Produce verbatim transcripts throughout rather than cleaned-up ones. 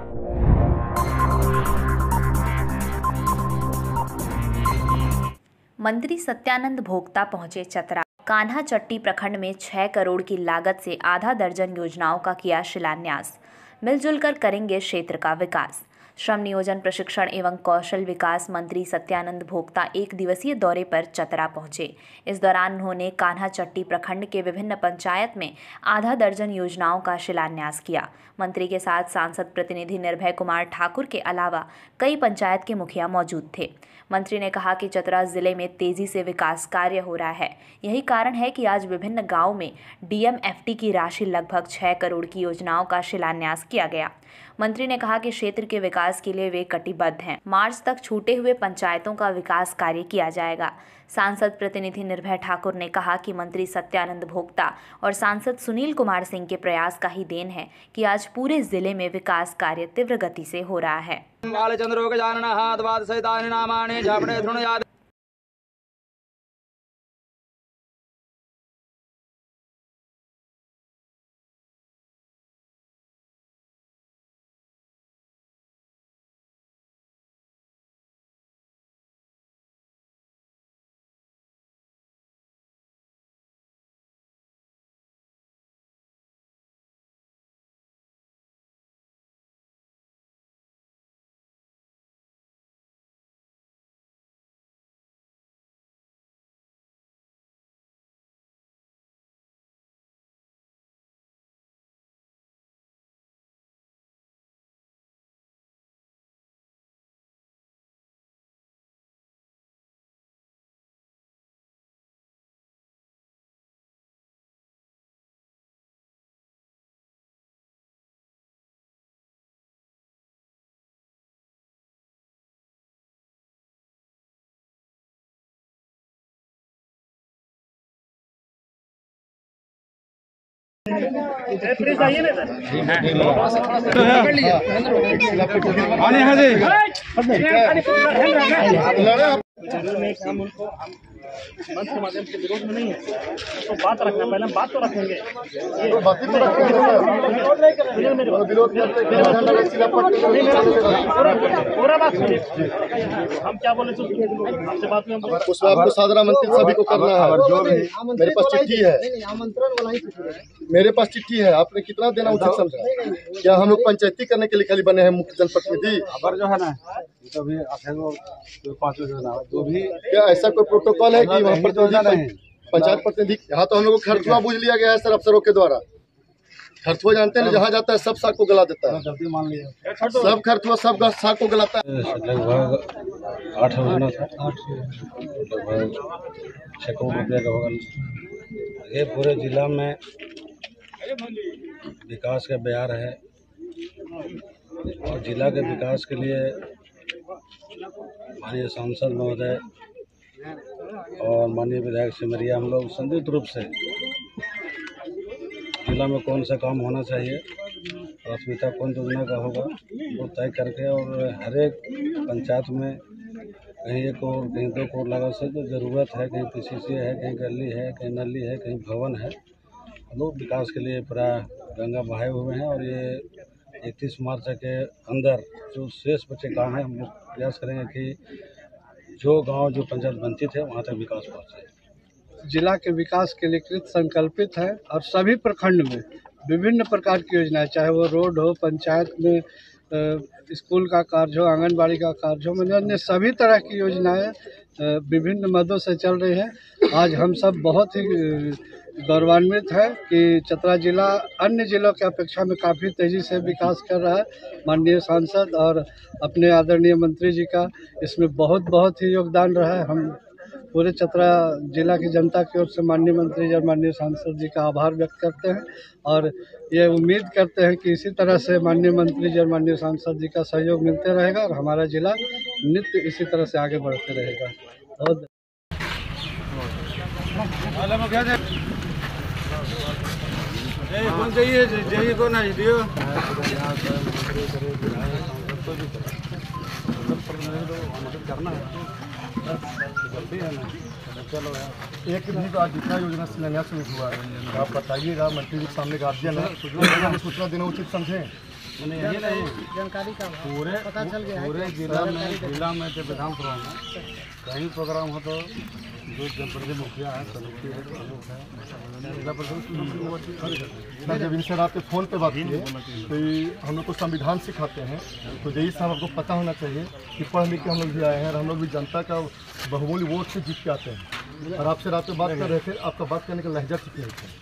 मंत्री सत्यानंद भोक्ता पहुंचे चतरा। कान्हाचट्टी प्रखंड में छह करोड़ की लागत से आधा दर्जन योजनाओं का किया शिलान्यास। मिलजुल कर करेंगे क्षेत्र का विकास। श्रम नियोजन प्रशिक्षण एवं कौशल विकास मंत्री सत्यानंद भोक्ता एक दिवसीय दौरे पर चतरा पहुंचे। इस दौरान उन्होंने कान्हाचट्टी प्रखंड के विभिन्न पंचायत में आधा दर्जन योजनाओं का शिलान्यास किया। मंत्री के साथ सांसद प्रतिनिधि निर्भय कुमार ठाकुर के अलावा कई पंचायत के मुखिया मौजूद थे। मंत्री ने कहा कि चतरा जिले में तेजी से विकास कार्य हो रहा है। यही कारण है कि आज विभिन्न गांव में डीएमएफटी की राशि लगभग छह करोड़ की योजनाओं का शिलान्यास किया गया। मंत्री ने कहा कि क्षेत्र के विकास के लिए वे कटिबद्ध हैं। मार्च तक छूटे हुए पंचायतों का विकास कार्य किया जाएगा। सांसद प्रतिनिधि निर्भय ठाकुर ने कहा कि मंत्री सत्यानंद भोक्ता और सांसद सुनील कुमार सिंह के प्रयास का ही देन है कि आज पूरे जिले में विकास कार्य तीव्र गति से हो रहा है। मंच के माध्यम से विरोध में नहीं है तो बात रखना, पहले हम बात तो रखेंगे। तो बात तो पूरा बात सुनिए, हम क्या बोले आपसे बात में उसमें आपको साधारण मंत्री सभी को करना है। जो भी मेरे पास चिट्ठी है, मेरे पास चिट्ठी है, आपने कितना देना उचित समझा? क्या हम लोग पंचायती करने के लिए खाली बने हैं मुख्य जनप्रतिनिधि? अबर जो है ना तो भी पाँच जो भी क्या ऐसा कोई प्रोटोकॉल है कि वहाँ प्रतिनिधि पंचायत प्रतिनिधि? यहाँ तो हम लोग को खर्चुआ बुझ लिया गया है सर अफसरों के द्वारा। खर्चुआ जानते हैं, जहाँ जाता है सब साग को गला देता है। मान लिया सब खर्चुआ सब साग को गलाता है। लगभग आठ योजना था, लगभग छः करोड़ रुपये का होगा। ये पूरे जिला में विकास का बयार है और जिला के विकास के लिए माननीय सांसद महोदय और माननीय विधायक सिमरिया हम लोग संयुक्त रूप से जिला में कौन सा काम होना चाहिए, प्राथमिकता कौन योजना का होगा वो तय करके, और हर एक पंचायत में कहीं एक करोड़ कहीं दो करोड़ लागत से जो ज़रूरत है, कहीं पीसीसी है, कहीं गली है, कहीं नली है, कहीं भवन है, हम लोग विकास के लिए पूरा गंगा बहाए हुए हैं। और ये इकतीस मार्च के अंदर जो शेष बचे काम है हम लोग प्रयास करेंगे कि जो गांव जो पंचायत वंचित है वहां तक विकास पहुंचे। जिला के विकास के लिए कृत संकल्पित है और सभी प्रखंड में विभिन्न प्रकार की योजनाएं, चाहे वो रोड हो, पंचायत में स्कूल का कार्य हो, आंगनबाड़ी का कार्य हो, अन्य सभी तरह की योजनाएं विभिन्न मदों से चल रही है। आज हम सब बहुत ही गौरवान्वित है कि चतरा जिला अन्य जिलों की अपेक्षा में काफ़ी तेज़ी से विकास कर रहा है। माननीय सांसद और अपने आदरणीय मंत्री जी का इसमें बहुत बहुत ही योगदान रहा है। हम पूरे चतरा जिला की जनता की ओर से माननीय मंत्री जी और माननीय सांसद जी का आभार व्यक्त करते हैं और ये उम्मीद करते हैं कि इसी तरह से माननीय मंत्री जी और माननीय सांसद जी का सहयोग मिलते रहेगा और हमारा जिला नित्य इसी तरह से आगे बढ़ते रहेगा। बहुत कौन चाहिए चाहिए कौन है दियो करना है चलो एक भी तो आज जितना योजना शिलान्यास हुआ है आप बताइएगा। मंत्री जी के सामने गार्जियन है, सूचना देना उचित समझें। मैंने यही नहीं जानकारी का पूरे पता चल गया है पूरे जिला में जिला में जब विधानसभा में कहीं प्रोग्राम हो तो जो जनप्रतिनिधि मुखिया है समिति है प्रमुख है जिला परिषद सर जब इनसे रात के फ़ोन पे बात की तो ये हम लोग को संविधान सिखाते हैं, तो यही साहब आपको पता होना चाहिए कि पढ़ लिख के हम लोग भी आए हैं और हम लोग भी जनता का बहुमूल्य वोट से जीत के आते हैं। और आपसे रात में बात कर रहे थे, आपका बात करने का लहजा ठीक नहीं था।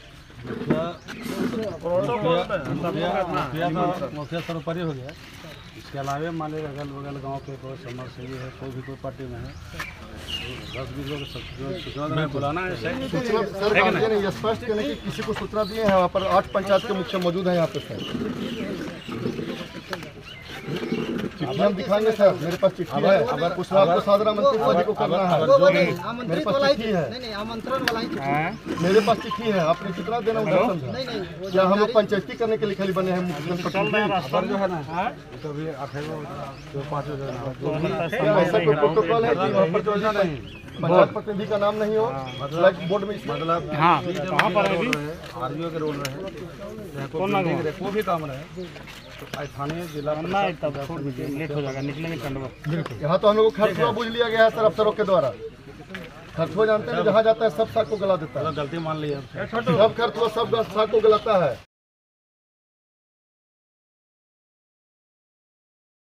मुखिया सर्वोपरि हो गया। इसके अलावा मान लीजिए अगल बगल गांव के कोई समाज सेवी है, कोई भी कोई पार्टी में है, दस बीस लोग सूचना बुलाना है। सूचना सर गार्जियन ने स्पष्ट करने की किसी को सूचना दिए हैं, वहाँ पर आठ पंचायत के मुखिया मौजूद हैं यहाँ पे सर। चिट्ठी हम दिखाएंगे सर, मेरे पास चिट्ठी है, अगर कुछ आपको साधारण मंत्री सभी को करना है, मेरे पास चिट्ठी है, आमंत्रण वाला ही मेरे पास चिट्ठी है, आपने कितना देना उधर समझा? क्या हम लोग पंचायती करने के लिए खाली बने हैं मुख्य जो है ना कभी अठेगो पाँचों जो ऐसा कोई प्रोटोकॉल है कि वहाँ पर जो नहीं पंचायत प्रतिनिधि का नाम नहीं हो ब्लैक बोर्ड में मतलब हाँ कहाँ पर है अभी? आरबीओ के रोल रहे कोई भी काम रहे तो स्थानीय जिला तब लेट हो जाएगा, निकलेंगे टंडवा। यहाँ तो हम लोग को खर्चुआ बुझ लिया गया है सर अफसरों के द्वारा। खर्चुआ जानते हैं जहाँ जाता है सब साग को गला देता है, गलती मान ली है। सब खर्चुआ सब साग को गलाता है।